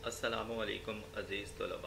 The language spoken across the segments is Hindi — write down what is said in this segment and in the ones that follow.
अस्सलामुअलैकुम अज़ीज़ तलबा।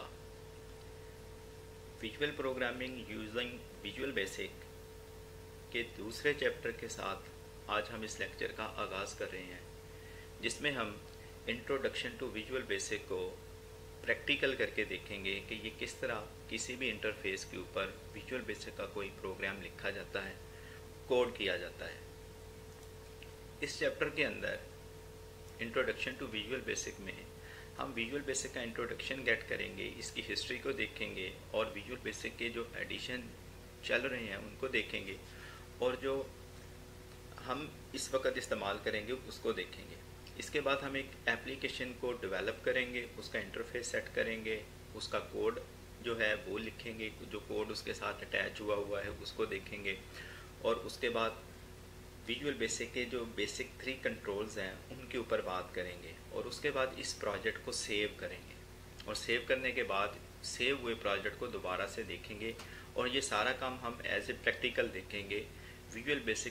Visual programming using Visual Basic के दूसरे चैप्टर के साथ आज हम इस लेक्चर का आगाज़ कर रहे हैं, जिसमें हम इंट्रोडक्शन टू विजुअल बेसिक को प्रैक्टिकल करके देखेंगे कि ये किस तरह किसी भी इंटरफेस के ऊपर विजुअल बेसिक का कोई प्रोग्राम लिखा जाता है, कोड किया जाता है। इस चैप्टर के अंदर इंट्रोडक्शन टू विजुअल बेसिक में हम विजुअल बेसिक का इंट्रोडक्शन गेट करेंगे, इसकी हिस्ट्री को देखेंगे और विजुअल बेसिक के जो एडिशन चल रहे हैं उनको देखेंगे और जो हम इस वक्त इस्तेमाल करेंगे उसको देखेंगे। इसके बाद हम एक एप्लीकेशन को डेवलप करेंगे, उसका इंटरफेस सेट करेंगे, उसका कोड जो है वो लिखेंगे, जो कोड उसके साथ अटैच हुआ है उसको देखेंगे और उसके बाद विजुअल बेसिक के जो बेसिक 3 कंट्रोल्स हैं उनके ऊपर बात करेंगे और उसके बाद इस प्रोजेक्ट को सेव करेंगे और सेव करने के बाद सेव हुए प्रोजेक्ट को दोबारा से देखेंगे और ये सारा काम हम एज ए प्रैक्टिकल देखेंगे विजुअल बेसिक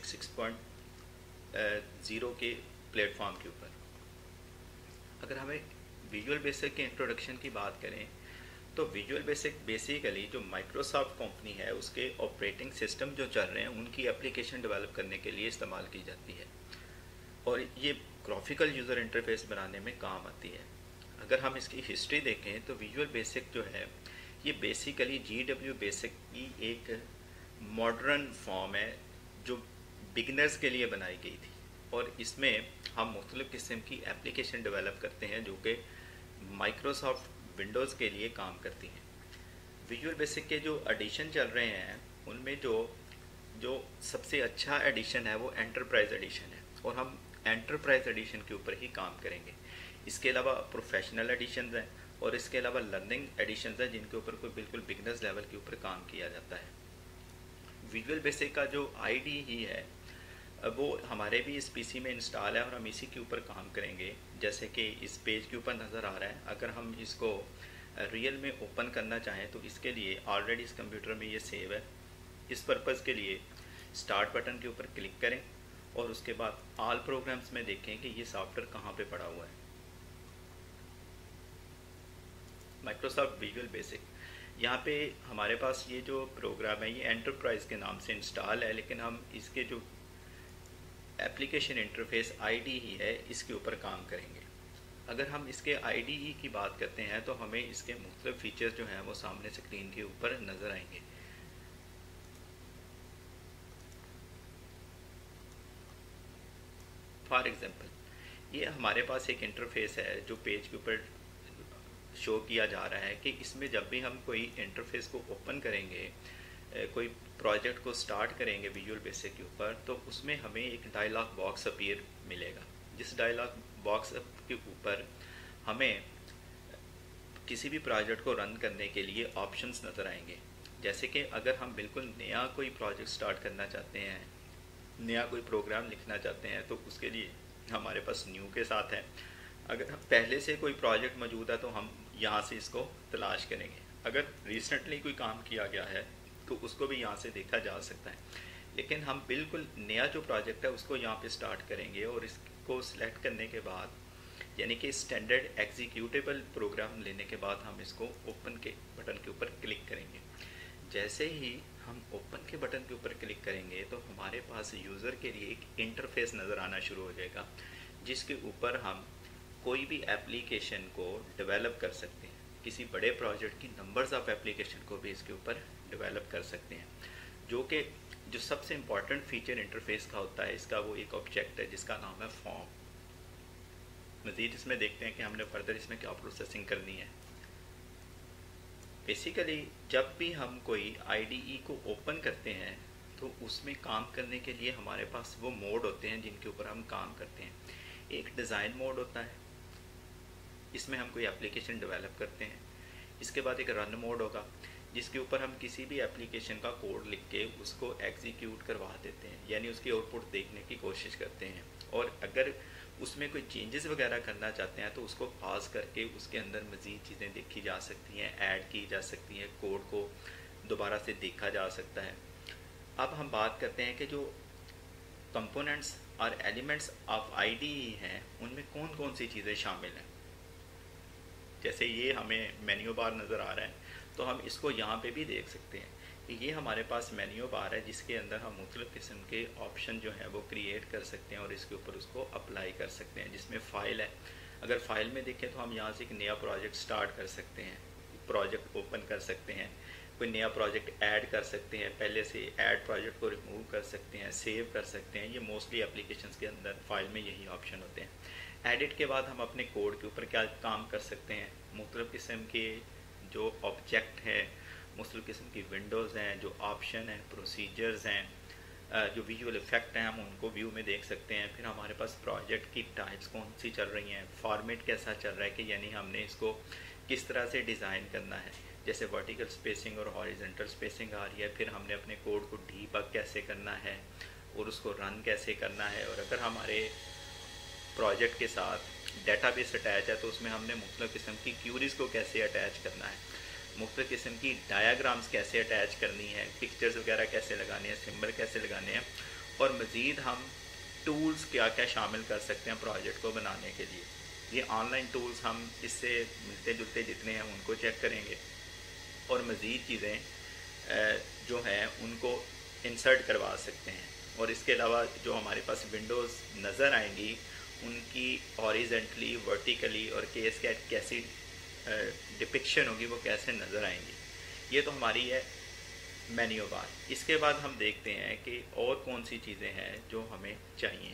6.0 के प्लेटफॉर्म के ऊपर। अगर हमें विजुअल बेसिक के इंट्रोडक्शन की बात करें तो विजुअल बेसिक बेसिकली जो माइक्रोसॉफ्ट कंपनी है उसके ऑपरेटिंग सिस्टम जो चल रहे हैं उनकी एप्लीकेशन डेवलप करने के लिए इस्तेमाल की जाती है और ये ग्राफिकल यूज़र इंटरफेस बनाने में काम आती है। अगर हम इसकी हिस्ट्री देखें तो विजुअल बेसिक जो है ये बेसिकली GW बेसिक की एक मॉडर्न फॉर्म है जो बिगिनर्स के लिए बनाई गई थी और इसमें हम मुख्तलिफ़ किस्म की एप्लीकेशन डेवलप करते हैं जो कि माइक्रोसॉफ्ट विंडोज़ के लिए काम करती हैं। विजुअल बेसिक के जो एडिशन चल रहे हैं उनमें जो सबसे अच्छा एडिशन है वो एंटरप्राइज एडिशन है और हम एंटरप्राइज एडिशन के ऊपर ही काम करेंगे। इसके अलावा प्रोफेशनल एडिशन हैं और इसके अलावा लर्निंग एडिशन हैं जिनके ऊपर कोई बिल्कुल बिगनर्स लेवल के ऊपर काम किया जाता है। विजुअल बेसिक का जो ID ही है वो हमारे भी इस PC में इंस्टॉल है और हम इसी के ऊपर काम करेंगे। जैसे कि इस पेज के ऊपर नज़र आ रहा है, अगर हम इसको रियल में ओपन करना चाहें तो इसके लिए ऑलरेडी इस कंप्यूटर में ये सेव है। इस पर्पज़ के लिए स्टार्ट बटन के ऊपर क्लिक करें और उसके बाद ऑल प्रोग्राम्स में देखें कि ये सॉफ्टवेयर कहाँ पे पड़ा हुआ है। माइक्रोसॉफ्ट विजुअल बेसिक, यहाँ पे हमारे पास ये जो प्रोग्राम है ये एंटरप्राइज के नाम से इंस्टॉल है, लेकिन हम इसके जो एप्लीकेशन इंटरफेस ID ही है इसके ऊपर काम करेंगे। अगर हम इसके IDE की बात करते हैं तो हमें इसके मुख्तलिफ फीचर्स जो हैं वो सामने स्क्रीन के ऊपर नज़र आएंगे। फॉर एग्जांपल ये हमारे पास एक इंटरफेस है जो पेज के ऊपर शो किया जा रहा है कि इसमें जब भी हम कोई इंटरफेस को ओपन करेंगे, कोई प्रोजेक्ट को स्टार्ट करेंगे विजुअल बेसिक के ऊपर, तो उसमें हमें एक डायलॉग बॉक्स अपीयर मिलेगा। जिस डायलॉग बॉक्स के ऊपर हमें किसी भी प्रोजेक्ट को रन करने के लिए ऑप्शंस नज़र आएंगे। जैसे कि अगर हम बिल्कुल नया कोई प्रोजेक्ट स्टार्ट करना चाहते हैं, नया कोई प्रोग्राम लिखना चाहते हैं, तो उसके लिए हमारे पास न्यू के साथ है। अगर हम पहले से कोई प्रोजेक्ट मौजूद है तो हम यहाँ से इसको तलाश करेंगे। अगर रिसेंटली कोई काम किया गया है तो उसको भी यहाँ से देखा जा सकता है, लेकिन हम बिल्कुल नया जो प्रोजेक्ट है उसको यहाँ पे स्टार्ट करेंगे और इसको सिलेक्ट करने के बाद यानी कि स्टैंडर्ड एग्जीक्यूटेबल प्रोग्राम लेने के बाद हम इसको ओपन के बटन के ऊपर क्लिक करेंगे। जैसे ही हम ओपन के बटन के ऊपर क्लिक करेंगे तो हमारे पास यूज़र के लिए एक इंटरफेस नज़र आना शुरू हो जाएगा जिसके ऊपर हम कोई भी एप्लीकेशन को डेवलप कर सकते हैं। किसी बड़े प्रोजेक्ट की नंबर्स ऑफ एप्लीकेशन को भी इसके ऊपर डेवलप कर सकते हैं। जो सबसे इम्पॉर्टेंट फीचर इंटरफेस का होता है इसका वो एक ऑब्जेक्ट है जिसका नाम है फॉर्म। मज़ीद इसमें देखते हैं कि हमने फर्दर इसमें क्या प्रोसेसिंग करनी है। बेसिकली जब भी हम कोई IDE को ओपन करते हैं तो उसमें काम करने के लिए हमारे पास वो मोड होते हैं जिनके ऊपर हम काम करते हैं। एक डिज़ाइन मोड होता है, इसमें हम कोई एप्लीकेशन डेवलप करते हैं। इसके बाद एक रन मोड होगा जिसके ऊपर हम किसी भी एप्लीकेशन का कोड लिख के उसको एग्जीक्यूट करवा देते हैं, यानी उसकी आउटपुट देखने की कोशिश करते हैं। और अगर उसमें कोई चेंजेस वगैरह करना चाहते हैं तो उसको पास करके उसके अंदर मज़ीद चीज़ें देखी जा सकती हैं, ऐड की जा सकती हैं, कोड को दोबारा से देखा जा सकता है। अब हम बात करते हैं कि जो कंपोनेंट्स और एलिमेंट्स ऑफ IDE हैं उनमें कौन कौन सी चीज़ें शामिल हैं। जैसे ये हमें मेन्यू बार नज़र आ रहा है, तो हम इसको यहाँ पे भी देख सकते हैं कि ये हमारे पास मेन्यू बार है जिसके अंदर हम मुख्तलिफ़ किस्म के ऑप्शन जो हैं वो क्रिएट कर सकते हैं और इसके ऊपर उसको अप्लाई कर सकते हैं। जिसमें फ़ाइल है, अगर फ़ाइल में देखें तो हम यहाँ से एक नया प्रोजेक्ट स्टार्ट कर सकते हैं, प्रोजेक्ट ओपन कर सकते हैं, कोई नया प्रोजेक्ट ऐड कर सकते हैं, पहले से ऐड प्रोजेक्ट को रिमूव कर सकते हैं, सेव कर सकते हैं। ये मोस्टली एप्लीकेशंस के अंदर फ़ाइल में यही ऑप्शन होते हैं। एडिट के बाद हम अपने कोड के ऊपर क्या काम कर सकते हैं, मुख्तलिफ़ किस्म के जो ऑब्जेक्ट हैं, मुख्तलिफ़ किस्म की विंडोज़ हैं, जो ऑप्शन हैं, प्रोसीजर्स हैं, जो विजुअल इफ़ेक्ट हैं, हम उनको व्यू में देख सकते हैं। फिर हमारे पास प्रोजेक्ट की टाइप्स कौन सी चल रही हैं, फॉर्मेट कैसा चल रहा है, कि यानी हमने इसको किस तरह से डिज़ाइन करना है, जैसे वर्टिकल स्पेसिंग और हॉरिजॉन्टल स्पेसिंग आ रही है। फिर हमने अपने कोड को डीबग कैसे करना है और उसको रन कैसे करना है। और अगर हमारे प्रोजेक्ट के साथ डेटाबेस अटैच है तो उसमें हमने मुख्तलिफ़ किस्म की क्यूरीज़ को कैसे अटैच करना है, मुख्तलिफ़ किस्म की डायाग्राम्स कैसे अटैच करनी है, पिक्चर्स वगैरह कैसे लगाने हैं, सिंबल कैसे लगाने हैं, और मज़ीद हम टूल्स क्या क्या शामिल कर सकते हैं प्रोजेक्ट को बनाने के लिए। ये ऑनलाइन टूल्स हम इससे मिलते जुलते जितने हैं उनको चेक करेंगे और मज़ीद चीज़ें जो हैं उनको इंसर्ट करवा सकते हैं। और इसके अलावा जो हमारे पास विंडोज़ नज़र आएंगी उनकी हॉरिजेंटली, वर्टिकली और केस कैसी डिपिक्शन होगी, वो कैसे नज़र आएंगी। ये तो हमारी है मेन्यू बार। इसके बाद हम देखते हैं कि और कौन सी चीज़ें हैं जो हमें चाहिए।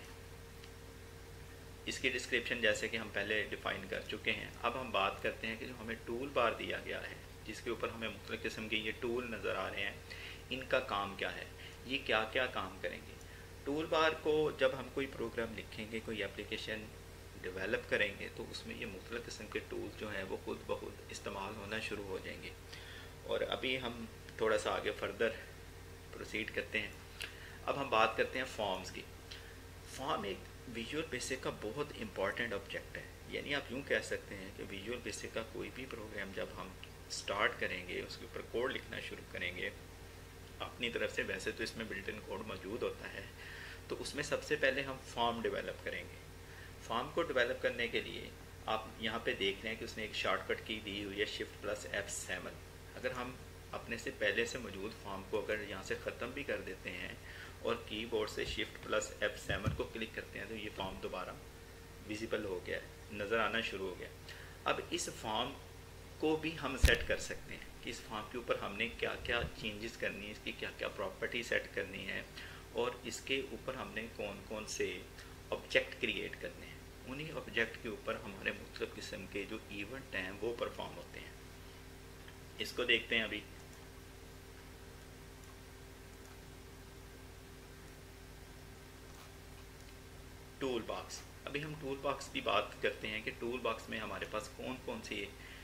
इसकी डिस्क्रिप्शन जैसे कि हम पहले डिफ़ाइन कर चुके हैं। अब हम बात करते हैं कि जो हमें टूल बार दिया गया है, जिसके ऊपर हमें मुख्तलिफ़ किस्म के ये टूल नज़र आ रहे हैं, इनका काम क्या है, ये क्या क्या काम करेंगे। टूल बार को जब हम कोई प्रोग्राम लिखेंगे, कोई एप्लीकेशन डेवलप करेंगे, तो उसमें ये मुख्तलिफ़ किस्म के टूल्स जो हैं वो खुद ब खुद इस्तेमाल होना शुरू हो जाएंगे। और अभी हम थोड़ा सा आगे फर्दर प्रोसीड करते हैं। अब हम बात करते हैं फॉर्म्स की। फॉर्म एक विजुअल बेसिक का बहुत इंपॉर्टेंट ऑब्जेक्ट है। यानी आप यूँ कह सकते हैं कि विजुअल बेसिक का कोई भी प्रोग्राम जब हम स्टार्ट करेंगे, उसके ऊपर कोड लिखना शुरू करेंगे अपनी तरफ से, वैसे तो इसमें बिल्ट इन कोड मौजूद होता है, तो उसमें सबसे पहले हम फॉर्म डेवलप करेंगे। फॉर्म को डेवलप करने के लिए आप यहाँ पे देख रहे हैं कि उसने एक शॉर्टकट की दी हुई है Shift+F7। अगर हम अपने से पहले से मौजूद फॉर्म को अगर यहाँ से ख़त्म भी कर देते हैं और कीबोर्ड से Shift+F7 को क्लिक करते हैं तो ये फॉर्म दोबारा विजिबल हो गया, नज़र आना शुरू हो गया। अब इस फॉर्म को भी हम सेट कर सकते हैं कि इस फॉर्म के ऊपर हमने क्या क्या चेंजेस करनी है, इसकी क्या क्या प्रॉपर्टी सेट करनी है और इसके ऊपर हमने कौन कौन से ऑब्जेक्ट क्रिएट करने हैं। उन्हीं ऑब्जेक्ट के ऊपर हमारे मुख्तलिफ़ किस्म के जो इवेंट हैं वो परफॉर्म होते हैं। इसको देखते हैं अभी। Tool box. अभी हम टूल बॉक्स की बात करते हैं कि टूल बॉक्स में हमारे पास कौन कौन सी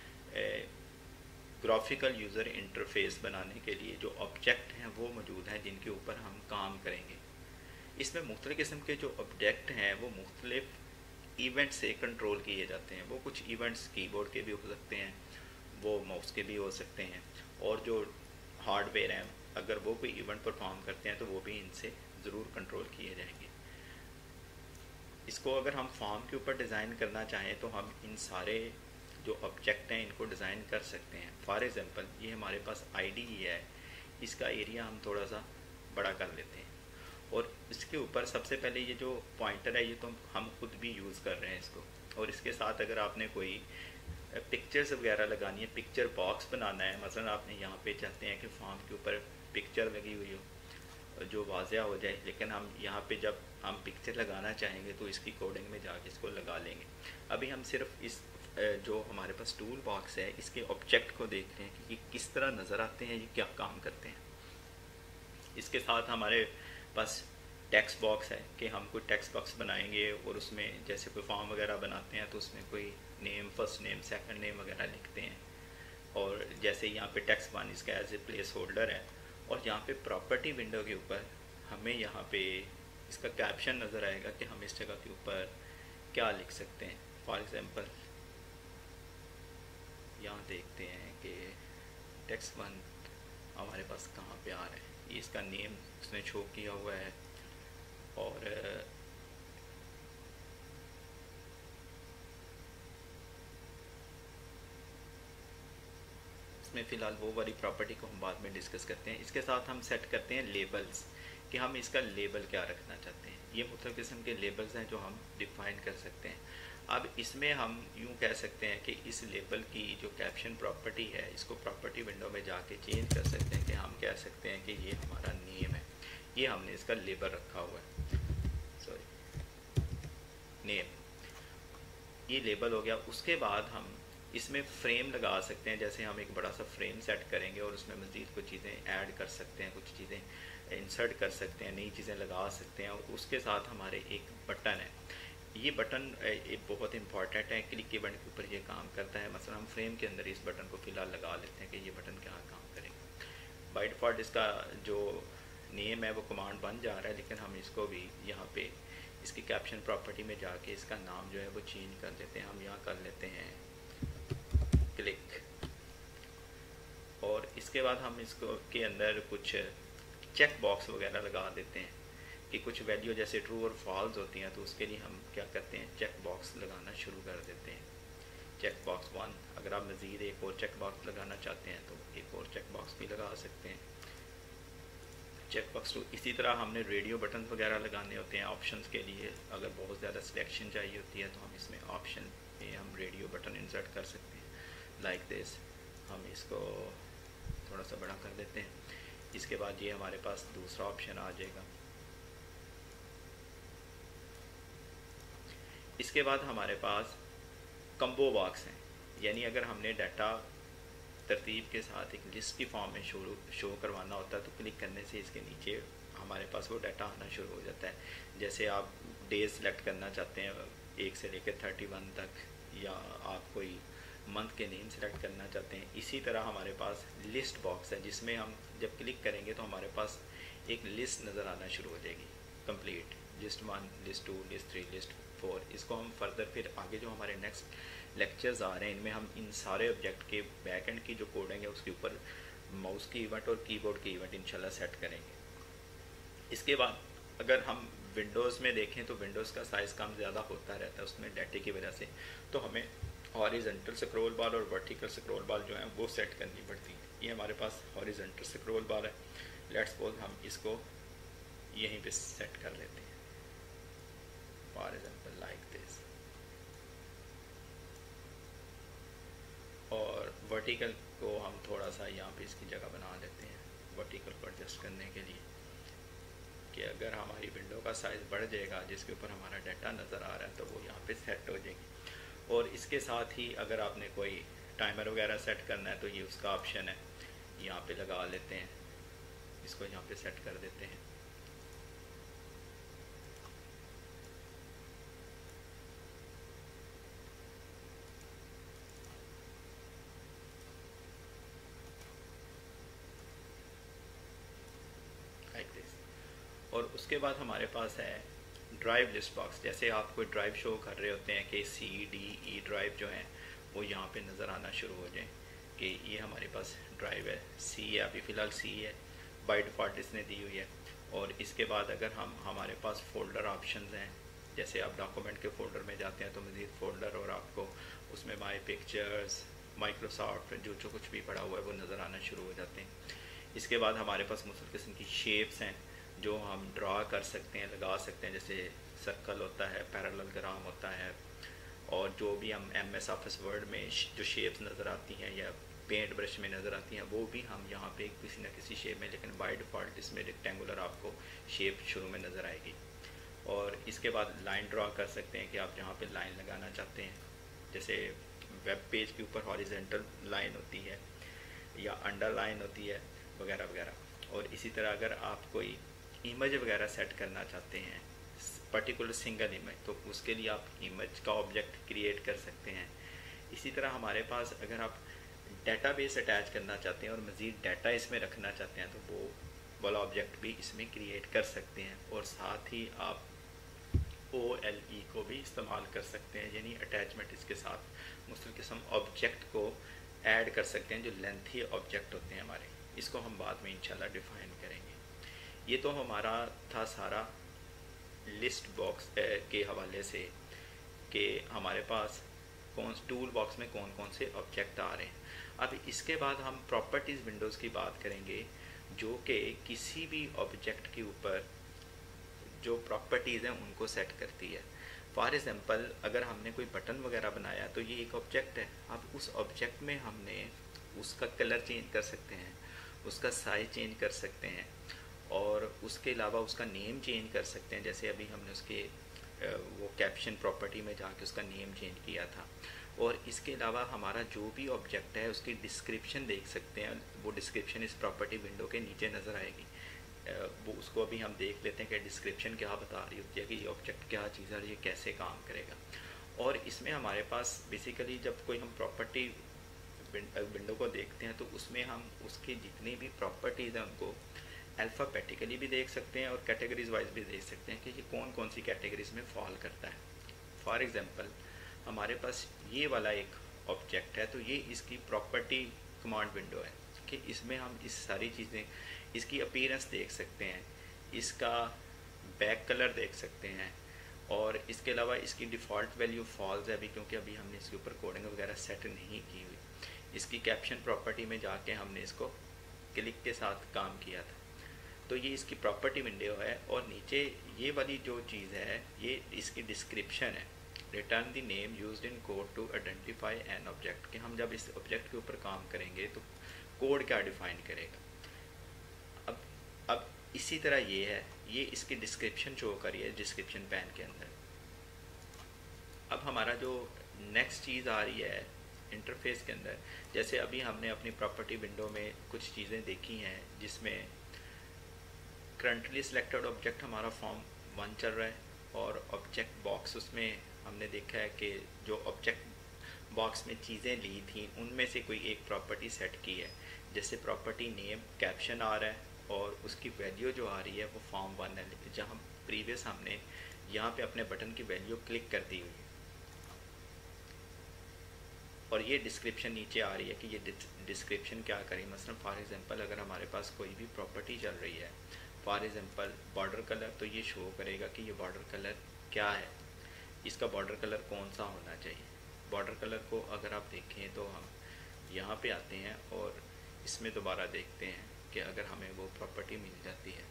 ग्राफिकल यूज़र इंटरफेस बनाने के लिए जो ऑब्जेक्ट हैं वो मौजूद हैं जिनके ऊपर हम काम करेंगे। इसमें मुख्तलिफ़ किस्म के जो ऑब्जेक्ट हैं वो मुख्तलिफ़ इवेंट से कंट्रोल किए जाते हैं। वो कुछ इवेंट्स कीबोर्ड के भी हो सकते हैं, वो माउस के भी हो सकते हैं, और जो हार्डवेयर हैं अगर वो कोई इवेंट परफॉर्म करते हैं तो वो भी इनसे ज़रूर कंट्रोल किए जाएंगे। इसको अगर हम फॉर्म के ऊपर डिज़ाइन करना चाहें तो हम इन सारे जो ऑब्जेक्ट हैं इनको डिज़ाइन कर सकते हैं। फॉर एग्ज़ाम्पल ये हमारे पास आईडी ही है, इसका एरिया हम थोड़ा सा बड़ा कर लेते हैं और इसके ऊपर सबसे पहले ये जो पॉइंटर है ये तो हम खुद भी यूज़ कर रहे हैं इसको। और इसके साथ अगर आपने कोई पिक्चर्स वगैरह लगानी है, पिक्चर बॉक्स बनाना है, मसलन आपने यहाँ पे चाहते हैं कि फॉर्म के ऊपर पिक्चर लगी हुई हो जो वाज़िया हो जाए, लेकिन हम यहाँ पे जब हम पिक्चर लगाना चाहेंगे तो इसकी कोडिंग में जाके इसको लगा लेंगे। अभी हम सिर्फ इस जो हमारे पास टूल बॉक्स है इसके ऑब्जेक्ट को देख रहे हैं कि ये किस तरह नज़र आते हैं, ये क्या काम करते हैं। इसके साथ हमारे पास टेक्स्ट बॉक्स है कि हम कोई टेक्स्ट बॉक्स बनाएंगे और उसमें जैसे कोई फॉर्म वगैरह बनाते हैं तो उसमें कोई name, first name, second name वगैरह लिखते हैं। और जैसे यहाँ पे टेक्स्ट वन इसका एज ए प्लेस होल्डर है और यहाँ पे प्रॉपर्टी विंडो के ऊपर हमें यहाँ पे इसका कैप्शन नज़र आएगा कि हम इस जगह के ऊपर क्या लिख सकते हैं। फॉर एग्ज़ाम्पल यहाँ देखते हैं कि टेक्स्ट वन हमारे पास कहाँ पे आ रहा है, ये इसका नेम उसने शो किया हुआ है और में फ़िलहाल वो वाली प्रॉपर्टी को हम बाद में डिस्कस करते हैं। इसके साथ हम सेट करते हैं लेबल्स, कि हम इसका लेबल क्या रखना चाहते हैं। ये मुख्तलिफ किस्म के लेबल्स हैं जो हम डिफ़ाइन कर सकते हैं। अब इसमें हम यूँ कह सकते हैं कि इस लेबल की जो कैप्शन प्रॉपर्टी है, इसको प्रॉपर्टी विंडो में जाके चेंज कर सकते हैं कि हम कह सकते हैं कि ये हमारा नेम है, ये हमने इसका लेबल रखा हुआ है, सॉरी नेम, ये लेबल हो गया। उसके बाद हम इसमें फ्रेम लगा सकते हैं, जैसे हम एक बड़ा सा फ्रेम सेट करेंगे और उसमें मज़ीद कुछ चीज़ें ऐड कर सकते हैं, कुछ चीज़ें इंसर्ट कर सकते हैं, नई चीज़ें लगा सकते हैं। और उसके साथ हमारे एक बटन है, ये बटन एक बहुत इंपॉर्टेंट है, क्लिक के बटन के ऊपर ये काम करता है। मसलन हम फ्रेम के अंदर इस बटन को फ़िलहाल लगा लेते हैं कि ये बटन क्या काम करेगा। बाय डिफ़ॉल्ट इसका जो नेम है वो कमांड बन जा रहा है, लेकिन हम इसको भी यहाँ पे इसकी कैप्शन प्रॉपर्टी में जाके इसका नाम जो है वो चेंज कर देते हैं। हम यहाँ कर लेते हैं क्लिक, और इसके बाद हम इसको के अंदर कुछ चेक बॉक्स वगैरह लगा देते हैं कि कुछ वैल्यू जैसे ट्रू और फॉल्स होती हैं, तो उसके लिए हम क्या करते हैं, चेक बॉक्स लगाना शुरू कर देते हैं। चेक बॉक्स 1, अगर आप मज़ीद एक और चेक बॉक्स लगाना चाहते हैं तो एक और चेक बॉक्स भी लगा सकते हैं, चेक बॉक्स 2। इसी तरह हमने रेडियो बटन वगैरह लगाने होते हैं ऑप्शंस के लिए। अगर बहुत ज़्यादा सिलेक्शन चाहिए होती है तो हम इसमें ऑप्शन में हम रेडियो बटन इंसर्ट कर सकते हैं, लाइक दिस। हम इसको थोड़ा सा बड़ा कर देते हैं। इसके बाद ये हमारे पास दूसरा ऑप्शन आ जाएगा। इसके बाद हमारे पास कम्बो बॉक्स हैं, यानी अगर हमने डाटा तरतीब के साथ एक लिस्ट की फॉर्म में शो करवाना होता है तो क्लिक करने से इसके नीचे हमारे पास वो डाटा आना शुरू हो जाता है। जैसे आप डेज सेलेक्ट करना चाहते हैं 1 से लेकर 31 तक, या आप कोई मंथ के नेम सेलेक्ट करना चाहते हैं। इसी तरह हमारे पास लिस्ट बॉक्स है, जिसमें हम जब क्लिक करेंगे तो हमारे पास एक लिस्ट नज़र आना शुरू हो जाएगी, complete list 1, list 2, list 3, list 4। इसको हम फर्दर फिर आगे जो हमारे नेक्स्ट लेक्चर्स आ रहे हैं इनमें हम इन सारे ऑब्जेक्ट के बैक एंड की जो कोडिंग है उसके ऊपर माउस की इवेंट और कीबोर्ड की इवेंट इंशाल्लाह सेट करेंगे। इसके बाद अगर हम विंडोज़ में देखें तो विंडोज़ का साइज़ कम ज़्यादा होता रहता है उसमें डाटे की वजह से, तो हमें हॉरिजॉन्टल स्क्रॉल बार और वर्टिकल स्क्रॉल बार जो है वो सेट करनी पड़ती है। ये हमारे पास हॉरिजॉन्टल स्क्रॉल बार है, लेट्स सपोज हम इसको यहीं पे सेट कर लेते हैं फॉर एग्जाम्पल लाइक दिस, और वर्टिकल को हम थोड़ा सा यहाँ पे इसकी जगह बना देते हैं वर्टिकल को एडजस्ट करने के लिए, कि अगर हमारी विंडो का साइज़ बढ़ जाएगा जिसके ऊपर हमारा डाटा नज़र आ रहा है तो वो यहाँ पे सेट हो जाएगी। और इसके साथ ही अगर आपने कोई टाइमर वगैरह सेट करना है तो ये उसका ऑप्शन है, यहाँ पे लगा लेते हैं, इसको यहाँ पे सेट कर देते हैं। Like this. और उसके बाद हमारे पास है ड्राइव लिस्ट बॉक्स। जैसे आप कोई ड्राइव शो कर रहे होते हैं कि CDE ड्राइव जो है वो यहाँ पे नज़र आना शुरू हो जाए कि ये हमारे पास ड्राइव है, C है, अभी फ़िलहाल C है, बाय डिफ़ॉल्ट इसने दी हुई है। और इसके बाद अगर हमारे पास फ़ोल्डर ऑप्शंस हैं, जैसे आप डॉक्यूमेंट के फ़ोल्डर में जाते हैं तो मज़ीद फ़ोल्डर और आपको उसमें माई पिक्चर्स, माइक्रोसॉफ्ट जो कुछ भी पड़ा हुआ है वो नज़र आना शुरू हो जाते हैं। इसके बाद हमारे पास मुख्तलिफ़ किस्म की शेप्स हैं जो हम ड्रा कर सकते हैं, लगा सकते हैं, जैसे सर्कल होता है, पैरेललोग्राम होता है, और जो भी हम MS ऑफिस वर्ड में जो शेप्स नज़र आती हैं या पेंट ब्रश में नज़र आती हैं वो भी हम यहाँ पे किसी न किसी शेप में, लेकिन बाय डिफ़ॉल्ट इसमें रेक्टेंगुलर आपको शेप शुरू में नज़र आएगी। और इसके बाद लाइन ड्रा कर सकते हैं कि आप जहाँ पे लाइन लगाना चाहते हैं, जैसे वेब पेज के ऊपर हॉरिजॉन्टल लाइन होती है या अंडरलाइन होती है वगैरह वगैरह। और इसी तरह अगर आप कोई इमेज वगैरह सेट करना चाहते हैं, पर्टिकुलर सिंगल इमेज, तो उसके लिए आप इमेज का ऑब्जेक्ट क्रिएट कर सकते हैं। इसी तरह हमारे पास अगर आप डेटाबेस अटैच करना चाहते हैं और मज़ीद डाटा इसमें रखना चाहते हैं तो वो वाला ऑब्जेक्ट भी इसमें क्रिएट कर सकते हैं। और साथ ही आप OLE को भी इस्तेमाल कर सकते हैं, यानी अटैचमेंट इसके साथ मुख्तलिफ़ किस्म ऑब्जेक्ट को ऐड कर सकते हैं जो लेंथी ऑब्जेक्ट होते हैं हमारे। इसको हम बाद में इंशाल्लाह डिफ़ाइन करेंगे। ये तो हमारा था सारा लिस्ट बॉक्स के हवाले से कि हमारे पास कौन टूल बॉक्स में कौन कौन से ऑब्जेक्ट आ रहे हैं। अब इसके बाद हम प्रॉपर्टीज़ विंडोज़ की बात करेंगे, जो कि किसी भी ऑब्जेक्ट के ऊपर जो प्रॉपर्टीज़ हैं उनको सेट करती है। फॉर एग्ज़ाम्पल अगर हमने कोई बटन वगैरह बनाया तो ये एक ऑब्जेक्ट है। अब उस ऑब्जेक्ट में हमने उसका कलर चेंज कर सकते हैं, उसका साइज चेंज कर सकते हैं, और उसके अलावा उसका नेम चेंज कर सकते हैं। जैसे अभी हमने उसके वो कैप्शन प्रॉपर्टी में जाके उसका नेम चेंज किया था। और इसके अलावा हमारा जो भी ऑब्जेक्ट है उसकी डिस्क्रिप्शन देख सकते हैं। वो डिस्क्रिप्शन इस प्रॉपर्टी विंडो के नीचे नज़र आएगी। वो उसको अभी हम देख लेते हैं कि डिस्क्रिप्शन क्या बता रही होती है कि ये ऑब्जेक्ट क्या चीज़ है और ये कैसे काम करेगा। और इसमें हमारे पास बेसिकली जब कोई हम प्रॉपर्टी विंडो को देखते हैं तो उसमें हम उसकी जितनी भी प्रॉपर्टीज़ हैं उनको अल्फ़ाबेटिकली भी देख सकते हैं और कैटेगरीज वाइज भी देख सकते हैं कि ये कौन कौन सी कैटेगरीज में फॉल करता है। फॉर एग्ज़ाम्पल हमारे पास ये वाला एक ऑब्जेक्ट है, तो ये इसकी प्रॉपर्टी कमांड विंडो है कि इसमें हम इस सारी चीज़ें, इसकी अपीयरेंस देख सकते हैं, इसका बैक कलर देख सकते हैं, और इसके अलावा इसकी डिफ़ॉल्ट वैल्यू फॉल्स है अभी, क्योंकि अभी हमने इसके ऊपर कोडिंग वगैरह सेट नहीं की हुई। इसकी कैप्शन प्रॉपर्टी में जाके हमने इसको क्लिक के साथ काम किया था। तो ये इसकी प्रॉपर्टी विंडो है। और नीचे ये वाली जो चीज़ है ये इसकी डिस्क्रिप्शन है, return the name used in code to identify an object, कि हम जब इस ऑब्जेक्ट के ऊपर काम करेंगे तो कोड क्या डिफाइन करेगा। अब इसी तरह ये है, ये इसकी डिस्क्रिप्शन शो करी है डिस्क्रिप्शन पैन के अंदर। अब हमारा जो नेक्स्ट चीज़ आ रही है इंटरफेस के अंदर, जैसे अभी हमने अपनी प्रॉपर्टी विंडो में कुछ चीज़ें देखी हैं जिसमें करंटली सिलेक्टेड ऑब्जेक्ट हमारा फॉर्म 1 चल रहा है, और ऑब्जेक्ट बॉक्स उसमें हमने देखा है कि जो ऑब्जेक्ट बॉक्स में चीज़ें ली थी उनमें से कोई एक प्रॉपर्टी सेट की है। जैसे प्रॉपर्टी नेम कैप्शन आ रहा है और उसकी वैल्यू जो आ रही है वो फॉर्म 1 है, जहाँ प्रीवियस हमने यहाँ पे अपने बटन की वैल्यू क्लिक कर दी हुई है। और ये डिस्क्रिप्शन नीचे आ रही है कि ये डिस्क्रिप्शन क्या करें। मसलन फॉर एग्जांपल अगर हमारे पास कोई भी प्रॉपर्टी चल रही है, फॉर एग्जांपल बॉर्डर कलर, तो ये शो करेगा कि ये बॉर्डर कलर क्या है, इसका बॉर्डर कलर कौन सा होना चाहिए। बॉर्डर कलर को अगर आप देखें तो हम यहाँ पे आते हैं और इसमें दोबारा देखते हैं कि अगर हमें वो प्रॉपर्टी मिल जाती है।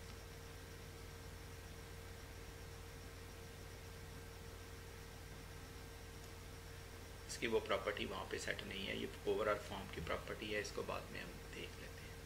इसकी वो प्रॉपर्टी वहाँ पे सेट नहीं है, ये ओवरऑल फॉर्म की प्रॉपर्टी है, इसको बाद में हम देख लेते हैं।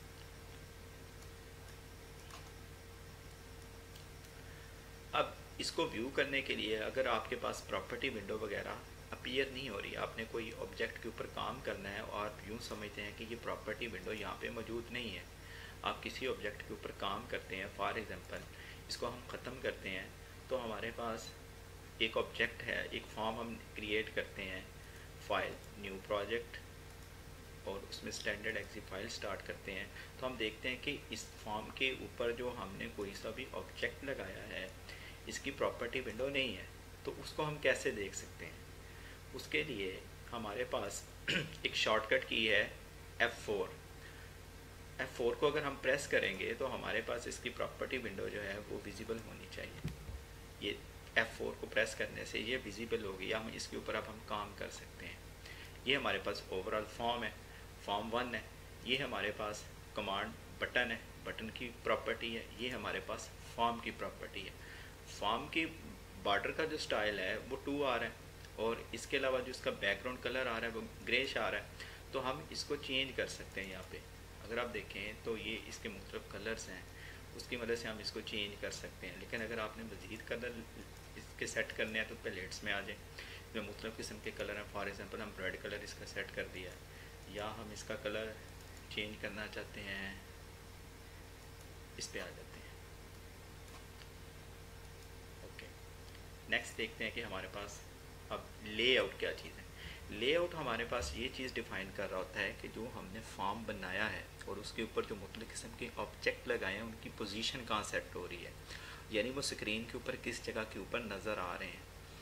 अब इसको व्यू करने के लिए अगर आपके पास प्रॉपर्टी विंडो वगैरह अपीयर नहीं हो रही, आपने कोई ऑब्जेक्ट के ऊपर काम करना है और आप यूँ समझते हैं कि ये प्रॉपर्टी विंडो यहाँ पे मौजूद नहीं है, आप किसी ऑब्जेक्ट के ऊपर काम करते हैं, फॉर एग्जांपल इसको हम ख़त्म करते हैं, तो हमारे पास एक ऑब्जेक्ट है, एक फॉर्म हम क्रिएट करते हैं, फाइल न्यू प्रोजेक्ट, और उसमें स्टैंडर्ड एक्सी फाइल स्टार्ट करते हैं। तो हम देखते हैं कि इस फॉर्म के ऊपर जो हमने कोई सा भी ऑब्जेक्ट लगाया है इसकी प्रॉपर्टी विंडो नहीं है, तो उसको हम कैसे देख सकते हैं। उसके लिए हमारे पास एक शॉर्टकट की है F4। F4 को अगर हम प्रेस करेंगे तो हमारे पास इसकी प्रॉपर्टी विंडो जो है वो विजिबल होनी चाहिए। ये F4 को प्रेस करने से ये विजिबल होगी, या हम इसके ऊपर अब हम काम कर सकते हैं। ये हमारे पास ओवरऑल फॉर्म है, फॉर्म 1 है। ये हमारे पास कमांड बटन है, बटन की प्रॉपर्टी है। ये हमारे पास फॉर्म की प्रॉपर्टी है। फॉर्म की बॉर्डर का जो स्टाइल है वो 2 आ रहा है, और इसके अलावा जो इसका बैकग्राउंड कलर आ रहा है वो ग्रेश आ रहा है। तो हम इसको चेंज कर सकते हैं। यहाँ पे अगर आप देखें तो ये इसके मुख्तलिफ कलर्स हैं, उसकी मदद से हम इसको चेंज कर सकते हैं। लेकिन अगर आपने मज़ीद कलर इसके सेट करने हैं तो पैलेट्स में आ जाए, जो मुख्तलिफ किस्म के कलर हैं। फॉर एग्जांपल हम रेड कलर इसका सेट कर दिया है, या हम इसका कलर चेंज करना चाहते हैं, इस पे आ जाते हैं। ओके, नेक्स्ट देखते हैं कि हमारे पास अब लेआउट क्या चीज़ है। लेआउट हमारे पास ये चीज़ डिफ़ाइन कर रहा होता है कि जो हमने फॉर्म बनाया है और उसके ऊपर जो मुख्तलिफ किस्म के ऑब्जेक्ट लगाए हैं उनकी पोजीशन कहाँ सेट हो रही है, यानी वो स्क्रीन के ऊपर किस जगह के ऊपर नज़र आ रहे हैं।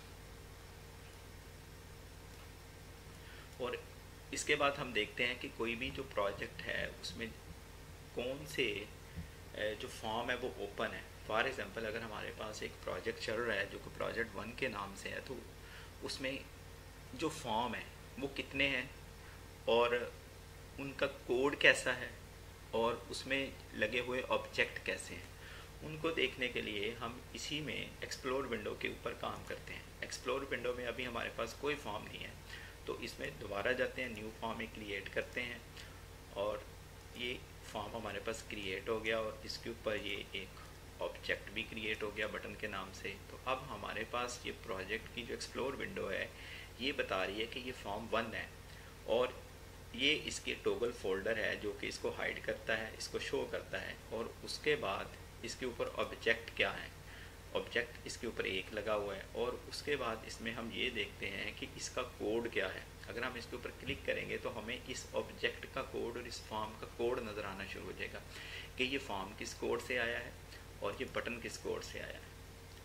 और इसके बाद हम देखते हैं कि कोई भी जो प्रोजेक्ट है उसमें कौन से जो फॉर्म है वो ओपन है। फॉर एग्जांपल अगर हमारे पास एक प्रोजेक्ट चल रहा है जो कि प्रोजेक्ट 1 के नाम से है, तो उसमें जो फॉर्म है वो कितने हैं और उनका कोड कैसा है और उसमें लगे हुए ऑब्जेक्ट कैसे हैं, उनको देखने के लिए हम इसी में एक्सप्लोर विंडो के ऊपर काम करते हैं। एक्सप्लोर विंडो में अभी हमारे पास कोई फॉर्म नहीं है, तो इसमें दोबारा जाते हैं, न्यू फॉर्म में क्रिएट करते हैं और ये फॉर्म हमारे पास क्रिएट हो गया और इसके ऊपर ये एक ऑब्जेक्ट भी क्रिएट हो गया बटन के नाम से। तो अब हमारे पास ये प्रोजेक्ट की जो एक्सप्लोर विंडो है ये बता रही है कि ये फॉर्म 1 है और ये इसके टॉगल फोल्डर है जो कि इसको हाइड करता है, इसको शो करता है। और उसके बाद इसके ऊपर ऑब्जेक्ट क्या है, ऑब्जेक्ट इसके ऊपर एक लगा हुआ है। और उसके बाद इसमें हम ये देखते हैं कि इसका कोड क्या है। अगर हम इसके ऊपर क्लिक करेंगे तो हमें इस ऑब्जेक्ट का कोड और इस फॉर्म का कोड नज़र आना शुरू हो जाएगा कि ये फॉर्म किस कोड से आया है और ये बटन किस कोड से आया है।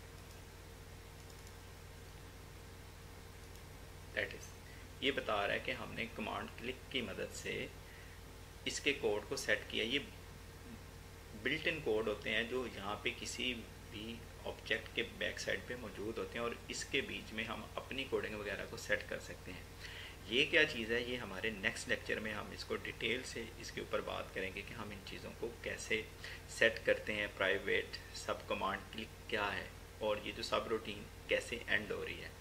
दैट इज़ ये बता रहा है कि हमने कमांड क्लिक की मदद से इसके कोड को सेट किया। ये बिल्ट इन कोड होते हैं जो यहाँ पे किसी भी ऑब्जेक्ट के बैक साइड पे मौजूद होते हैं और इसके बीच में हम अपनी कोडिंग वगैरह को सेट कर सकते हैं। ये क्या चीज़ है, ये हमारे नेक्स्ट लेक्चर में हम इसको डिटेल से इसके ऊपर बात करेंगे कि हम इन चीज़ों को कैसे सेट करते हैं। प्राइवेट सब कमांड क्लिक क्या है और ये जो सब रूटीन कैसे एंड हो रही है।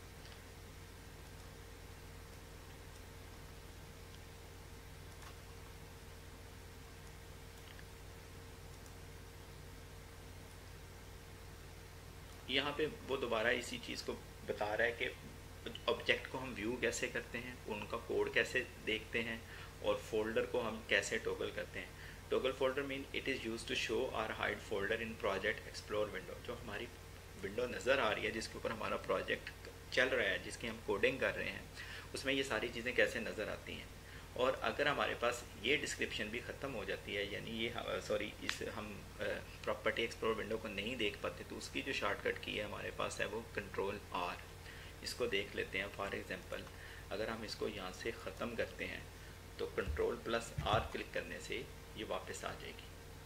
यहाँ पे वो दोबारा इसी चीज़ को बता रहा है कि ऑब्जेक्ट को हम व्यू कैसे करते हैं, उनका कोड कैसे देखते हैं और फोल्डर को हम कैसे टॉगल करते हैं। Toggle folder mean it is use to show और hide folder in project explore window. जो हमारी विंडो नज़र आ रही है जिसके ऊपर हमारा प्रोजेक्ट चल रहा है, जिसकी हम कोडिंग कर रहे हैं, उसमें ये सारी चीज़ें कैसे नज़र आती हैं। और अगर हमारे पास ये डिस्क्रिप्शन भी ख़त्म हो जाती है, यानी ये इस हम प्रॉपर्टी एक्सप्लोर विंडो को नहीं देख पाते, तो उसकी जो शॉर्टकट की है हमारे पास है वो कंट्रोल R। इसको देख लेते हैं। फॉर एग्जांपल अगर हम इसको यहाँ से ख़त्म करते हैं तो कंट्रोल+R क्लिक करने से ये वापस आ जाएगी।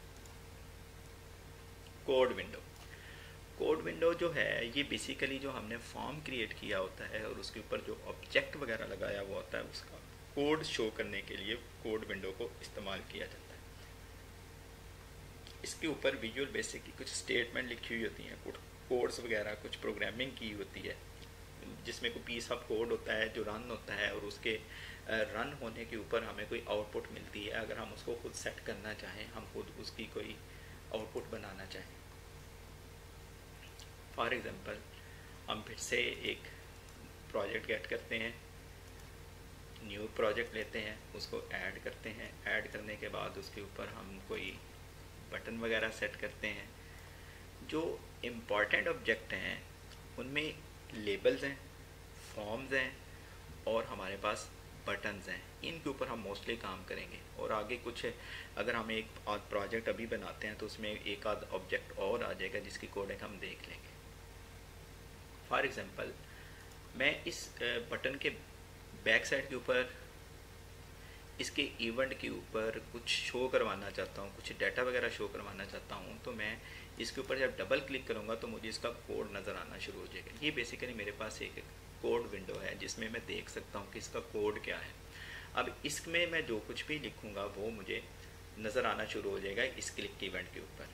कोड विंडो, कोड विंडो जो है ये बेसिकली जो हमने फॉर्म क्रिएट किया होता है और उसके ऊपर जो ऑब्जेक्ट वगैरह लगाया हुआ होता है उसका कोड शो करने के लिए कोड विंडो को इस्तेमाल किया जाता है। इसके ऊपर विजुअल बेसिक की कुछ स्टेटमेंट लिखी हुई होती हैं, कुछ कोड्स वगैरह, कुछ प्रोग्रामिंग की होती है जिसमें कोई पीस ऑफ कोड होता है जो रन होता है और उसके रन होने के ऊपर हमें कोई आउटपुट मिलती है। अगर हम उसको खुद सेट करना चाहें, हम खुद उसकी कोई आउटपुट बनाना चाहें। फॉर एग्जांपल हम फिर से एक प्रोजेक्ट गेट करते हैं, न्यू प्रोजेक्ट लेते हैं, उसको ऐड करते हैं। ऐड करने के बाद उसके ऊपर हम कोई बटन वगैरह सेट करते हैं। जो इम्पॉर्टेंट ऑब्जेक्ट हैं उनमें लेबल्स हैं, फॉर्म्स हैं और हमारे पास बटन्स हैं। इनके ऊपर हम मोस्टली काम करेंगे और आगे कुछ अगर हम एक आध प्रोजेक्ट अभी बनाते हैं तो उसमें एक आध ऑब्जेक्ट और आ जाएगा जिसकी कोडिंग हम देख लेंगे। फॉर एग्जांपल मैं इस बटन के बैक साइड के ऊपर इसके इवेंट के ऊपर कुछ शो करवाना चाहता हूँ, कुछ डाटा वगैरह शो करवाना चाहता हूँ, तो मैं इसके ऊपर जब डबल क्लिक करूँगा तो मुझे इसका कोड नज़र आना शुरू हो जाएगा। ये बेसिकली मेरे पास एक कोड विंडो है जिसमें मैं देख सकता हूँ कि इसका कोड क्या है। अब इसमें मैं जो कुछ भी लिखूँगा वो मुझे नज़र आना शुरू हो जाएगा इस क्लिक के इवेंट के ऊपर।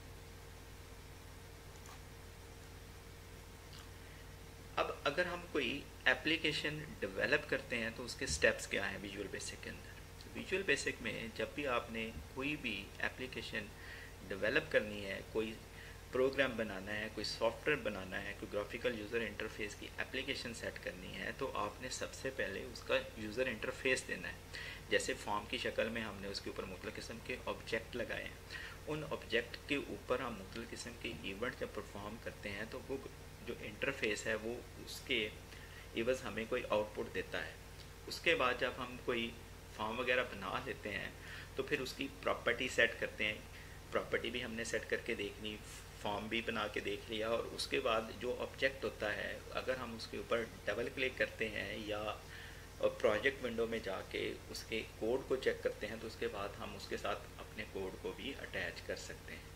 अब अगर हम कोई एप्लीकेशन डेवलप करते हैं तो उसके स्टेप्स क्या हैं विजुअल बेसिक के अंदर। विजुअल बेसिक में जब भी आपने कोई भी एप्लीकेशन डेवलप करनी है, कोई प्रोग्राम बनाना है, कोई सॉफ्टवेयर बनाना है, कोई ग्राफिकल यूज़र इंटरफेस की एप्लीकेशन सेट करनी है, तो आपने सबसे पहले उसका यूज़र इंटरफेस देना है। जैसे फॉर्म की शक्ल में हमने उसके ऊपर मुख्तलिफ़ किस्म के ऑब्जेक्ट लगाए हैं, उन ऑब्जेक्ट के ऊपर हम मुख्तलिफ़ किस्म के इवेंट जब परफॉर्म करते हैं तो वो जो इंटरफेस है वो उसके इवज़ हमें कोई आउटपुट देता है। उसके बाद जब हम कोई फॉर्म वगैरह बना लेते हैं तो फिर उसकी प्रॉपर्टी सेट करते हैं। प्रॉपर्टी भी हमने सेट करके देख ली, फॉर्म भी बना के देख लिया और उसके बाद जो ऑब्जेक्ट होता है अगर हम उसके ऊपर डबल क्लिक करते हैं या प्रोजेक्ट विंडो में जाके उसके कोड को चेक करते हैं तो उसके बाद हम उसके साथ अपने कोड को भी अटैच कर सकते हैं।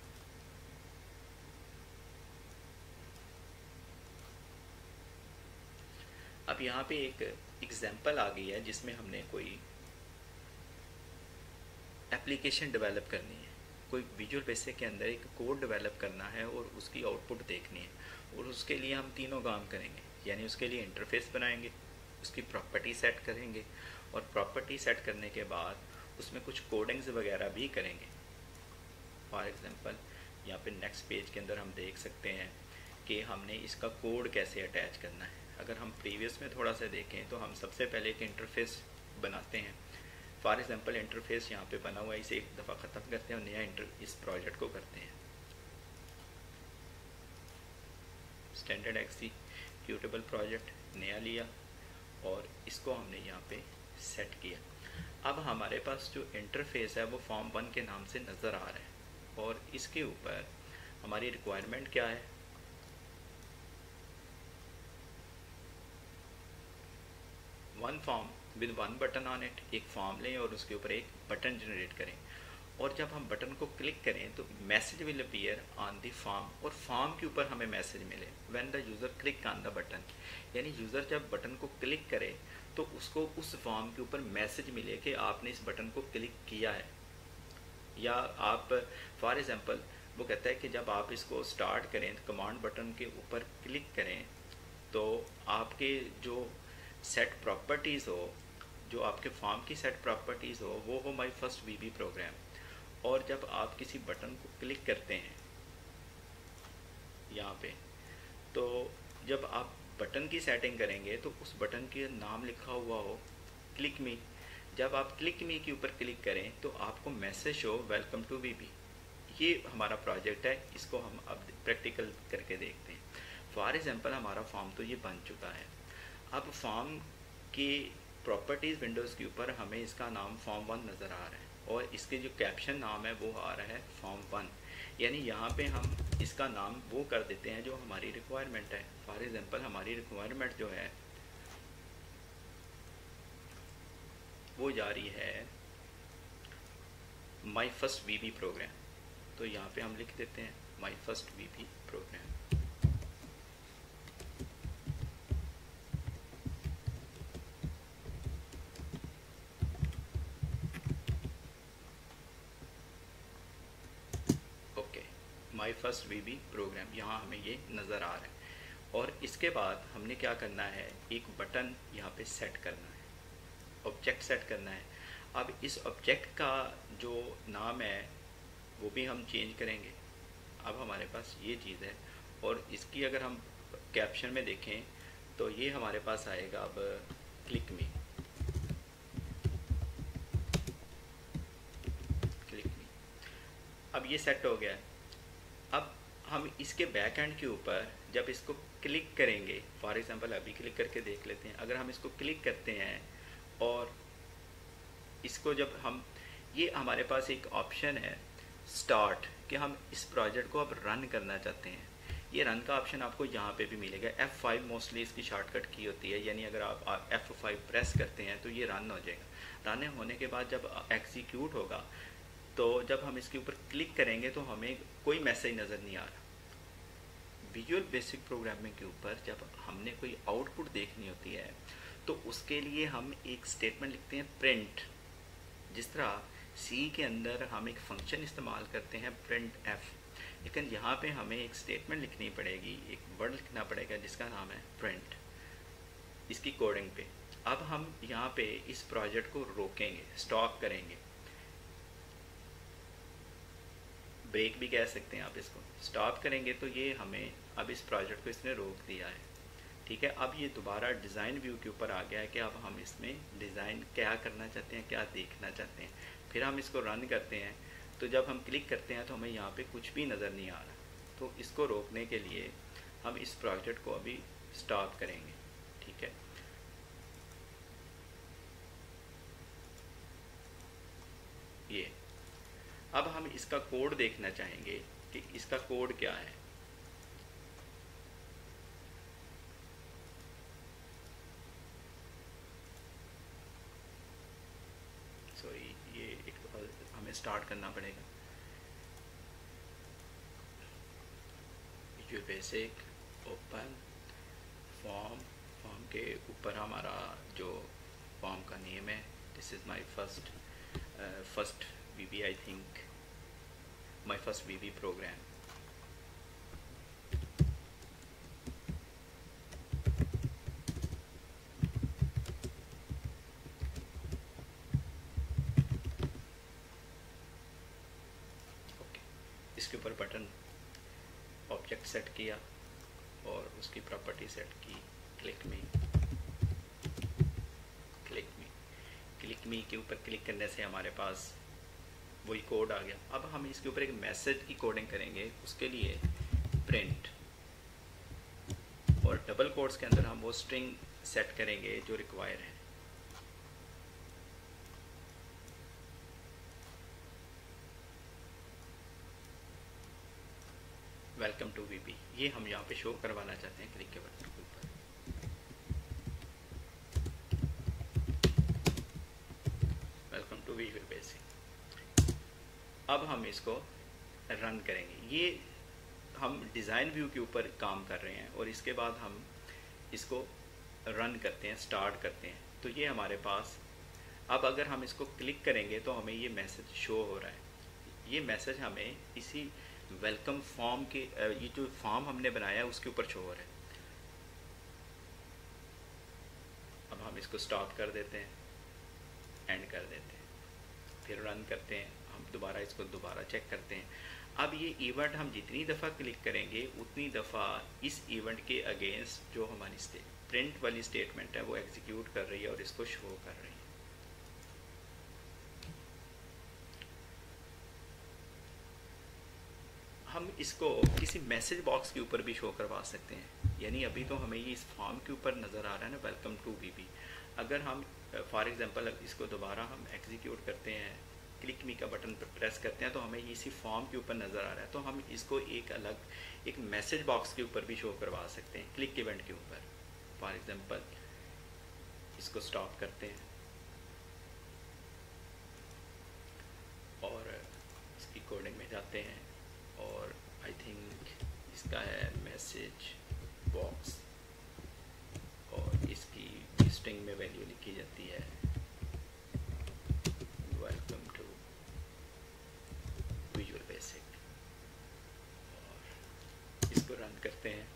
अब यहाँ पे एक एग्जांपल आ गई है जिसमें हमने कोई एप्लीकेशन डेवलप करनी है, कोई विजुअल बेसिक के अंदर एक कोड डेवलप करना है और उसकी आउटपुट देखनी है, और उसके लिए हम तीनों काम करेंगे। यानी उसके लिए इंटरफेस बनाएंगे, उसकी प्रॉपर्टी सेट करेंगे, और प्रॉपर्टी सेट करने के बाद उसमें कुछ कोडिंग्स वगैरह भी करेंगे। फॉर एग्जांपल यहाँ पे नेक्स्ट पेज के अंदर हम देख सकते हैं कि हमने इसका कोड कैसे अटैच करना है। अगर हम प्रीवियस में थोड़ा सा देखें तो हम सबसे पहले एक इंटरफेस बनाते हैं। फॉर एग्जांपल इंटरफेस यहाँ पे बना हुआ है, इसे एक दफ़ा ख़त्म करते हैं और नया इस प्रोजेक्ट को करते हैं। स्टैंडर्ड एग्जीक्यूटेबल प्रोजेक्ट नया लिया और इसको हमने यहाँ पे सेट किया। अब हमारे पास जो इंटरफेस है वो फॉर्म 1 के नाम से नज़र आ रहा है, और इसके ऊपर हमारी रिक्वायरमेंट क्या है, one form with one button on it. एक फॉर्म लें और उसके ऊपर एक बटन जनरेट करें, और जब हम बटन को क्लिक करें तो message will appear on the form, और फॉर्म के ऊपर हमें मैसेज मिले when the user click on the button. यानी यूज़र जब बटन को क्लिक करे तो उसको उस फॉर्म के ऊपर मैसेज मिले कि आपने इस बटन को क्लिक किया है। या आप फॉर एग्जांपल वो कहता है कि जब आप इसको स्टार्ट करें तो कमांड बटन के ऊपर क्लिक करें तो आपके जो सेट प्रॉपर्टीज़ हो, जो आपके फॉर्म की सेट प्रॉपर्टीज़ हो, वो हो माई फर्स्ट वीबी प्रोग्राम। और जब आप किसी बटन को क्लिक करते हैं यहाँ पे, तो जब आप बटन की सेटिंग करेंगे तो उस बटन के नाम लिखा हुआ हो क्लिक मी। जब आप क्लिक मी के ऊपर क्लिक करें तो आपको मैसेज हो वेलकम टू वीबी। ये हमारा प्रोजेक्ट है, इसको हम अब प्रैक्टिकल करके देखते हैं। फॉर एग्जांपल हमारा फॉर्म तो ये बन चुका है। अब फॉर्म की प्रॉपर्टीज़ विंडोज़ के ऊपर हमें इसका नाम फॉर्म 1 नज़र आ रहा है, और इसके जो कैप्शन नाम है वो आ रहा है फॉर्म 1। यानी यहाँ पे हम इसका नाम वो कर देते हैं जो हमारी रिक्वायरमेंट है। फॉर एग्जांपल हमारी रिक्वायरमेंट जो है वो जा रही है माई फर्स्ट वीबी प्रोग्राम। तो यहाँ पे हम लिख देते हैं my first VB program. Okay, my first VB program यहाँ हमें ये नज़र आ रहा है। और इसके बाद हमने क्या करना है, एक बटन यहाँ पे सेट करना है, ऑब्जेक्ट सेट करना है। अब इस ऑब्जेक्ट का जो नाम है वो भी हम चेंज करेंगे। अब हमारे पास ये चीज़ है, और इसकी अगर हम कैप्शन में देखें तो ये हमारे पास आएगा अब क्लिक मी। क्लिक मी अब ये सेट हो गया है। अब हम इसके बैक एंड के ऊपर जब इसको क्लिक करेंगे, फॉर एग्जांपल अभी क्लिक करके देख लेते हैं। अगर हम इसको क्लिक करते हैं और इसको जब हम, ये हमारे पास एक ऑप्शन है स्टार्ट, कि हम इस प्रोजेक्ट को अब रन करना चाहते हैं। ये रन का ऑप्शन आपको यहाँ पे भी मिलेगा। F5 मोस्टली इसकी शॉर्टकट की होती है, यानी अगर आप F5 प्रेस करते हैं तो ये रन हो जाएगा। रन होने के बाद जब एग्जीक्यूट होगा तो जब हम इसके ऊपर क्लिक करेंगे तो हमें कोई मैसेज नज़र नहीं आ रहा। विजुअल बेसिक प्रोग्रामिंग के ऊपर जब हमने कोई आउटपुट देखनी होती है तो उसके लिए हम एक स्टेटमेंट लिखते हैं प्रिंट। जिस तरह सी के अंदर हम एक फंक्शन इस्तेमाल करते हैं प्रिंट एफ, लेकिन यहाँ पे हमें एक स्टेटमेंट लिखनी पड़ेगी, एक वर्ड लिखना पड़ेगा जिसका नाम है प्रिंट, इसकी कोडिंग पे। अब हम यहाँ पे इस प्रोजेक्ट को रोकेंगे, स्टॉप करेंगे, ब्रेक भी कह सकते हैं आप इसको। स्टॉप करेंगे तो ये हमें अब इस प्रोजेक्ट को इसने रोक दिया है। ठीक है, अब ये दोबारा डिज़ाइन व्यू के ऊपर आ गया है कि अब हम इसमें डिज़ाइन क्या करना चाहते हैं, क्या देखना चाहते हैं। फिर हम इसको रन करते हैं तो जब हम क्लिक करते हैं तो हमें यहाँ पे कुछ भी नज़र नहीं आ रहा। तो इसको रोकने के लिए हम इस प्रोजेक्ट को अभी स्टॉप करेंगे। ठीक है, ये अब हम इसका कोड देखना चाहेंगे कि इसका कोड क्या है। ये एक हमें स्टार्ट करना पड़ेगा। Visual basic open form form के ऊपर हमारा जो फॉर्म का नेम है, this is my first VB, I think my first VB program. Okay, इसके ऊपर बटन ऑब्जेक्ट सेट किया और उसकी प्रॉपर्टी सेट की, क्लिक मी। क्लिक मी के ऊपर क्लिक करने से हमारे पास वही कोड आ गया। अब हम इसके ऊपर एक मैसेज की कोडिंग करेंगे, उसके लिए प्रिंट और डबल कोट्स के अंदर हम वो स्ट्रिंग सेट करेंगे जो रिक्वायर है। वेलकम टू वीबी, ये हम यहाँ पे शो करवाना चाहते हैं क्लिक के बटन के ऊपर। Welcome to visual basic. अब हम इसको रन करेंगे। ये हम डिज़ाइन व्यू के ऊपर काम कर रहे हैं और इसके बाद हम इसको रन करते हैं, स्टार्ट करते हैं। तो ये हमारे पास, अब अगर हम इसको क्लिक करेंगे तो हमें ये मैसेज शो हो रहा है। ये मैसेज हमें इसी वेलकम फॉर्म के, ये जो फॉर्म हमने बनाया है उसके ऊपर शो हो रहा है। अब हम इसको स्टॉप कर देते हैं, एंड कर देते हैं, फिर रन करते हैं। हम दोबारा इसको दोबारा चेक करते हैं। अब ये इवेंट हम जितनी दफ़ा क्लिक करेंगे उतनी दफ़ा इस इवेंट के अगेंस्ट जो हमारी प्रिंट वाली स्टेटमेंट है वो एग्जीक्यूट कर रही है और इसको शो कर रही है। हम इसको किसी मैसेज बॉक्स के ऊपर भी शो करवा सकते हैं। यानी अभी तो हमें ये इस फॉर्म के ऊपर नज़र आ रहा है ना, वेलकम टू वीबी। अगर हम फॉर एग्जांपल इसको दोबारा हम एग्जीक्यूट करते हैं, क्लिक मी का बटन पर प्रेस करते हैं तो हमें इसी फॉर्म के ऊपर नज़र आ रहा है। तो हम इसको एक अलग एक मैसेज बॉक्स के ऊपर भी शो करवा सकते हैं, क्लिक इवेंट के ऊपर। फॉर एग्जांपल इसको स्टॉप करते हैं और इसकी कोडिंग में जाते हैं और आई थिंक इसका है मैसेज बॉक्स और इसकी स्ट्रिंग में वैल्यू लिखी जाती है वेलकम टू विजुअल बेसिक और इसको रन करते हैं।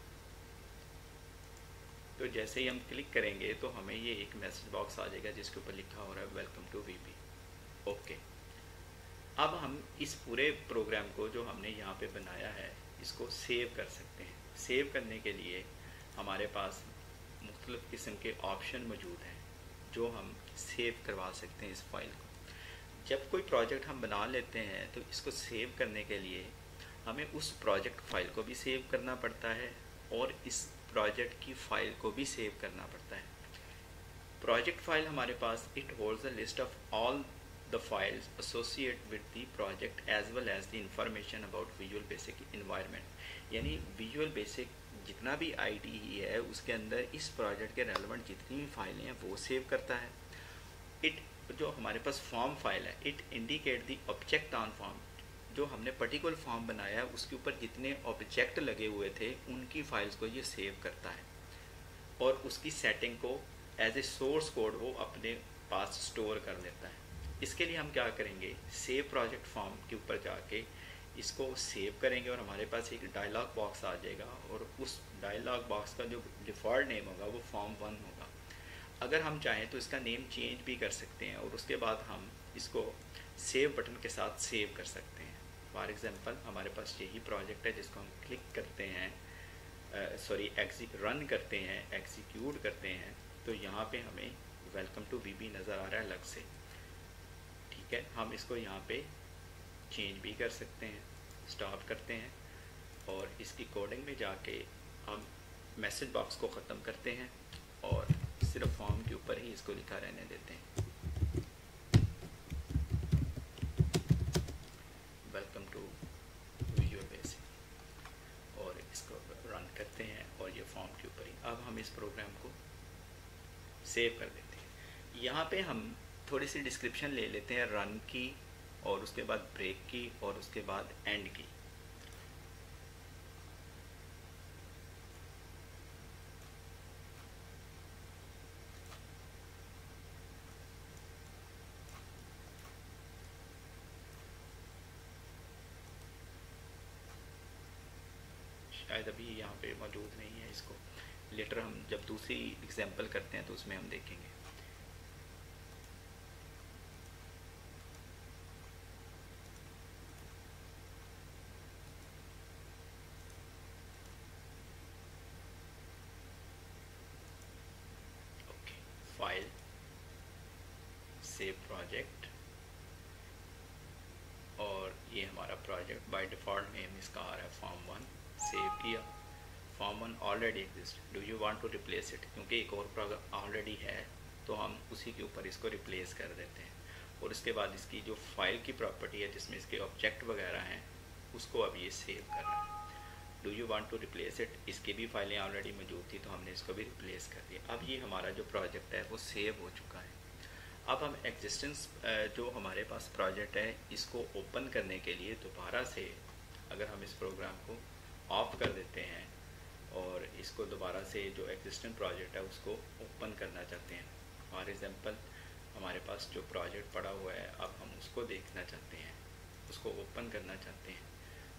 तो जैसे ही हम क्लिक करेंगे तो हमें ये एक मैसेज बॉक्स आ जाएगा जिसके ऊपर लिखा हो रहा है वेलकम टू वीबी। ओके, अब हम इस पूरे प्रोग्राम को जो हमने यहाँ पे बनाया है इसको सेव कर सकते हैं। सेव करने के लिए हमारे पास मुख्तलिफ़ किस्म के ऑप्शन मौजूद हैं जो हम सेव करवा सकते हैं इस फाइल को। जब कोई प्रोजेक्ट हम बना लेते हैं तो इसको सेव करने के लिए हमें उस प्रोजेक्ट फाइल को भी सेव करना पड़ता है और इस प्रोजेक्ट की फ़ाइल को भी सेव करना पड़ता है। प्रोजेक्ट फाइल हमारे पास it holds a list of all the files associated with the project as well as the information about Visual Basic environment। यानी Visual Basic जितना भी IDE है उसके अंदर इस प्रोजेक्ट के रेलेवेंट जितनी भी फाइलें हैं वो सेव करता है। इट जो हमारे पास फॉर्म फाइल है, it indicate the object on form, जो हमने पर्टिकुलर फॉर्म बनाया है उसके ऊपर जितने ऑब्जेक्ट लगे हुए थे उनकी फाइल्स को ये सेव करता है और उसकी सेटिंग को एज ए सोर्स कोड वो अपने पास स्टोर कर लेता है। इसके लिए हम क्या करेंगे, सेव प्रोजेक्ट फॉर्म के ऊपर जाके इसको सेव करेंगे और हमारे पास एक डायलॉग बॉक्स आ जाएगा और उस डायलॉग बॉक्स का जो डिफ़ॉल्ट नेम होगा वो फॉर्म 1 होगा। अगर हम चाहें तो इसका नेम चेंज भी कर सकते हैं और उसके बाद हम इसको सेव बटन के साथ सेव कर सकते हैं। फॉर एग्जांपल हमारे पास यही प्रोजेक्ट है जिसको हम क्लिक करते हैं, रन करते हैं, एग्जीक्यूट करते हैं तो यहाँ पे हमें वेलकम टू वीबी नज़र आ रहा है अलग से। ठीक है, हम इसको यहाँ पे चेंज भी कर सकते हैं। स्टॉप करते हैं और इसकी कोडिंग में जाके हम मैसेज बॉक्स को ख़त्म करते हैं और सिर्फ फॉर्म के ऊपर ही इसको लिखा रहने देते हैं वेलकम टू विजुअल बेसिक और इसको रन करते हैं और ये फॉर्म के ऊपर ही। अब हम इस प्रोग्राम को सेव कर देते हैं। यहाँ पे हम थोड़ी सी डिस्क्रिप्शन ले लेते हैं रन की और उसके बाद ब्रेक की और उसके बाद एंड की। शायद अभी यहाँ पे मौजूद नहीं है, इसको लेटर हम जब दूसरी एग्जांपल करते हैं तो उसमें हम देखेंगे। ओके, फाइल, सेव प्रोजेक्ट, और ये हमारा प्रोजेक्ट बाय डिफ़ॉल्ट नेम इसका आ रहा है फॉर्म 1। सेव किया, form 1 already exist, do you want to replace it, क्योंकि एक और प्रोग्राम ऑलरेडी है तो हम उसी के ऊपर इसको रिप्लेस कर देते हैं। और उसके बाद इसकी जो फाइल की प्रॉपर्टी है जिसमें इसके ऑब्जेक्ट वगैरह हैं उसको अब ये सेव कर रहा है। Do you want to replace it, इसकी भी फाइलें ऑलरेडी मौजूद थी तो हमने इसको भी रिप्लेस कर दिया। अब ये हमारा जो प्रोजेक्ट है वो सेव हो चुका है। अब हम एग्जिस्टेंस जो हमारे पास प्रोजेक्ट है इसको ओपन करने के लिए दोबारा से अगर हम इस प्रोग्राम को ऑफ कर देते हैं और इसको दोबारा से जो एग्जिस्टेंट प्रोजेक्ट है उसको ओपन करना चाहते हैं, फॉर एग्जांपल हमारे पास जो प्रोजेक्ट पड़ा हुआ है अब हम उसको देखना चाहते हैं, उसको ओपन करना चाहते हैं,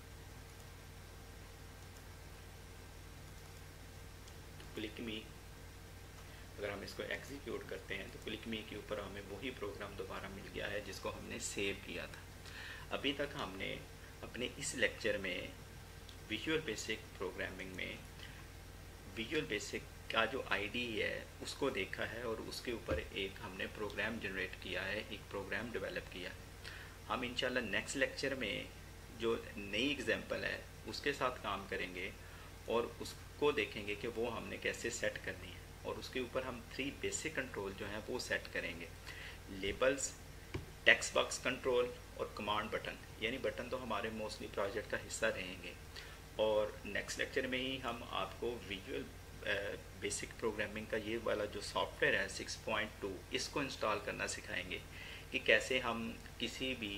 तो क्लिक मी, अगर हम इसको एग्जीक्यूट करते हैं तो क्लिक मी के ऊपर हमें वही प्रोग्राम दोबारा मिल गया है जिसको हमने सेव किया था। अभी तक हमने अपने इस लेक्चर में विजुअल बेसिक प्रोग्रामिंग में विजुअल बेसिक का जो आईडी है उसको देखा है और उसके ऊपर एक हमने प्रोग्राम जनरेट किया है, एक प्रोग्राम डेवलप किया है। हम इंशाल्लाह नेक्स्ट लेक्चर में जो नई एग्जांपल है उसके साथ काम करेंगे और उसको देखेंगे कि वो हमने कैसे सेट करनी है, और उसके ऊपर हम 3 बेसिक कंट्रोल जो हैं वो सेट करेंगे, लेबल्स, टेक्स्ट बॉक्स कंट्रोल और कमांड बटन। यानी बटन तो हमारे मोस्टली प्रोजेक्ट का हिस्सा रहेंगे। और नेक्स्ट लेक्चर में ही हम आपको विजुअल बेसिक प्रोग्रामिंग का ये वाला जो सॉफ्टवेयर है 6.2 इसको इंस्टॉल करना सिखाएंगे कि कैसे हम किसी भी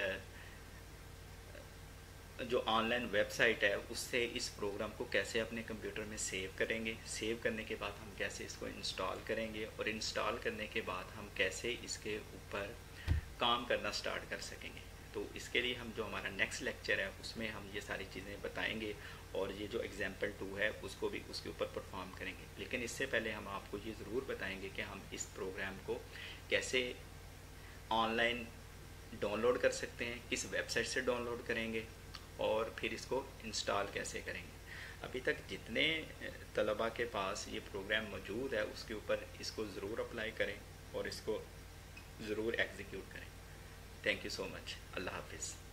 जो ऑनलाइन वेबसाइट है उससे इस प्रोग्राम को कैसे अपने कंप्यूटर में सेव करेंगे, सेव करने के बाद हम कैसे इसको इंस्टॉल करेंगे और इंस्टॉल करने के बाद हम कैसे इसके ऊपर काम करना स्टार्ट कर सकेंगे। तो इसके लिए हम जो हमारा नेक्स्ट लेक्चर है उसमें हम ये सारी चीज़ें बताएंगे और ये जो एग्जाम्पल 2 है उसको भी उसके ऊपर परफॉर्म करेंगे। लेकिन इससे पहले हम आपको ये ज़रूर बताएंगे कि हम इस प्रोग्राम को कैसे ऑनलाइन डाउनलोड कर सकते हैं, किस वेबसाइट से डाउनलोड करेंगे और फिर इसको इंस्टॉल कैसे करेंगे। अभी तक जितने तलबा के पास ये प्रोग्राम मौजूद है उसके ऊपर इसको ज़रूर अप्लाई करें और इसको ज़रूर एग्जीक्यूट करें। Thank you so much. अल्लाह हाफिज़।